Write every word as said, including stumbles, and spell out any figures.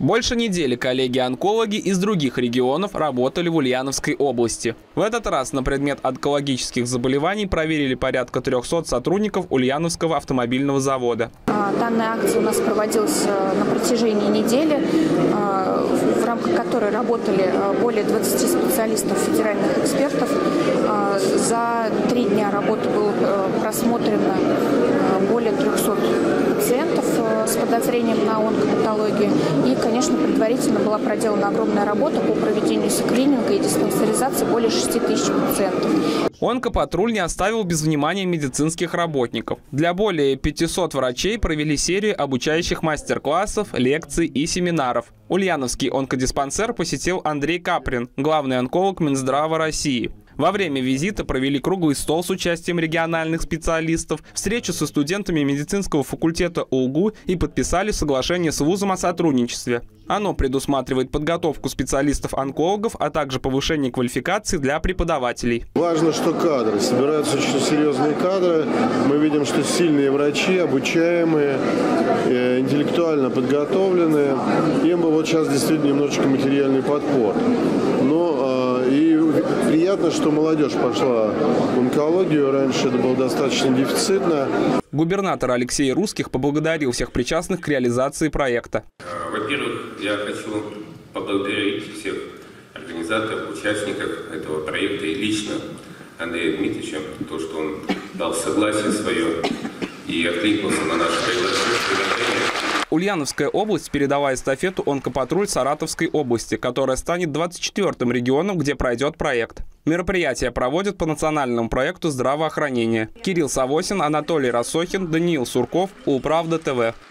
Больше недели коллеги-онкологи из других регионов работали в Ульяновской области. В этот раз на предмет онкологических заболеваний проверили порядка трёхсот сотрудников Ульяновского автомобильного завода. Данная акция у нас проводилась на протяжении недели, в рамках которой работали более двадцати специалистов, федеральных экспертов. За три дня работы было просмотрено более трёхсот пациентов с подозрением на онкопатологию. И, конечно, предварительно была проделана огромная работа по проведению скрининга и диспансеризации более шести тысяч пациентов. Онкопатруль не оставил без внимания медицинских работников. Для более пятисот врачей провели серию обучающих мастер-классов, лекций и семинаров. Ульяновский онкодиспансер посетил Андрей Каприн, главный онколог Минздрава России. Во время визита провели круглый стол с участием региональных специалистов, встречу со студентами медицинского факультета УЛГУ и подписали соглашение с вузом о сотрудничестве. Оно предусматривает подготовку специалистов-онкологов, а также повышение квалификации для преподавателей. Важно, что кадры. Собираются очень серьезные кадры. Мы видим, что сильные врачи, обучаемые, интеллектуально подготовленные. Им бы вот сейчас действительно немножечко материальный подпор. Но и приятно, что молодежь пошла в онкологию. Раньше это было достаточно дефицитно. Губернатор Алексей Русских поблагодарил всех причастных к реализации проекта. Во-первых, я хочу поблагодарить всех организаторов, участников этого проекта и лично Андрея Дмитриевича, то, что он дал согласие свое и откликнулся на наше приглашение. Ульяновская область передала эстафету онкопатруль Саратовской области, которая станет двадцать четвёртым регионом, где пройдет проект. Мероприятие проводят по национальному проекту здравоохранения. Кирилл Савосин, Анатолий Рассохин, Даниил Сурков, Улправда ТВ.